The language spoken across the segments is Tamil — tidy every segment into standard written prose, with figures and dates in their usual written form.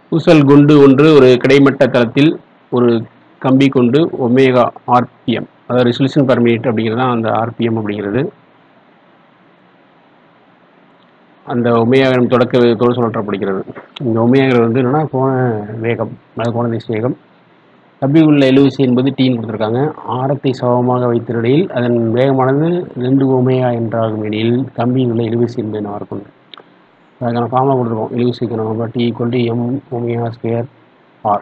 ஊசல் குண்டு ஒன்று ஒரு கிடைமட்ட தளத்தில் ஒரு கம்பி கொண்டு ஒமேகா ஆர்பிஎம், அதாவது ரெசல்யூஷன் பர் மினிட் அப்படிங்கிறது தான் அந்த ஆர்பிஎம் அப்படிங்கிறது. அந்த ஒமேகா தொடக்க வேகத்தோடு சுழற்றப்படுகிறது. இந்த ஒமேகா வந்து என்னன்னா கோண வேகம், அதாவது கோண திசை வேகம். கம்பி உள்ள இழுவிசை என்பது டீன்னு கொடுத்துருக்காங்க. ஆரத்தை சமமாக வைத்த நிலையில் அதன் வேகமானது 2 ஒமேகா என்றாகும் எனில் கம்பியில் உள்ள இழுவிசை என்பது என்னவாக இருக்கும். அதுக்கான ஃபார்முலா கொடுத்துருக்கோம். இழுவிசைக்கு நம்ம T equal to M omega square R.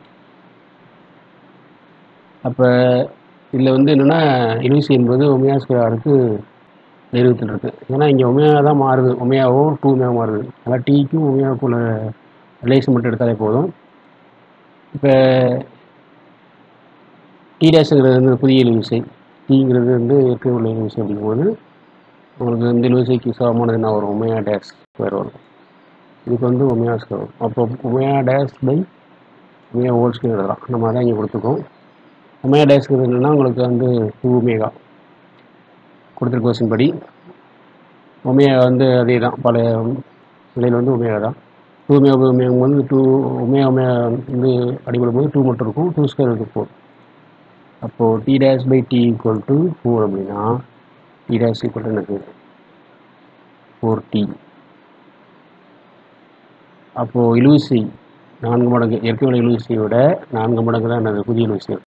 அப்போ இதில் வந்து என்னென்னா இழுவிசை என்பது ஒமேகா ஸ்கொயர் ஆருக்கு நிறுவத்தில் இருக்குது. ஏன்னா இங்கே ஒமேகா தான் மாறுது, ஒமேகாவும் 2 ஒமேகா மாறுது. அதனால் டீக்கும் ஒமேகாவுக்குள்ள ரிலேஷன் மட்டும் எடுத்தாலே போதும். இப்போ டி டேஷுங்கிறது வந்து புதிய இழுவிசை, டீங்கிறது வந்து ஏற்கனவே உள்ள இழுவிசை அப்படிங்கும்போது உங்களுக்கு இந்த இழுவிசைக்கு சமமானது என்ன வரும், ஒமேகா டேஷ் ஸ்கொயர் வரும். இதுக்கு வந்து ஒமேகா ஸ்கொயர் வரும். அப்போ omega dash by omega whole square எழுதலாம். நம்ம அதான் இங்கே கொடுத்துருக்கோம். ஒமேகா டேஷ்ங்கிறது என்னென்னா உங்களுக்கு வந்து 2 ஒமேகா கொடுத்துருக்க கொஸ்டின் படி. ஒமேகா வந்து அதே தான், பல நிலையில் வந்து ஒமேகா தான். 2 ஒமேகா ஒமேகா வந்து 2 ஒமேகா ஒமேகா வந்து அடிபடும் போது 2 மட்டும் இருக்கும், 2 ஸ்கொயர் இருக்குது 4. அப்போது T dash by T equal to 4 அப்படின்னா டி டேஷ் ஈக்குவல் டு எனக்கு 4t. அப்போது இழுவிசை 4 மடங்கு, ஏற்கனவே இழுவிசையை விட 4 மடங்கு தான் என்னது புதிய இழுவிசை.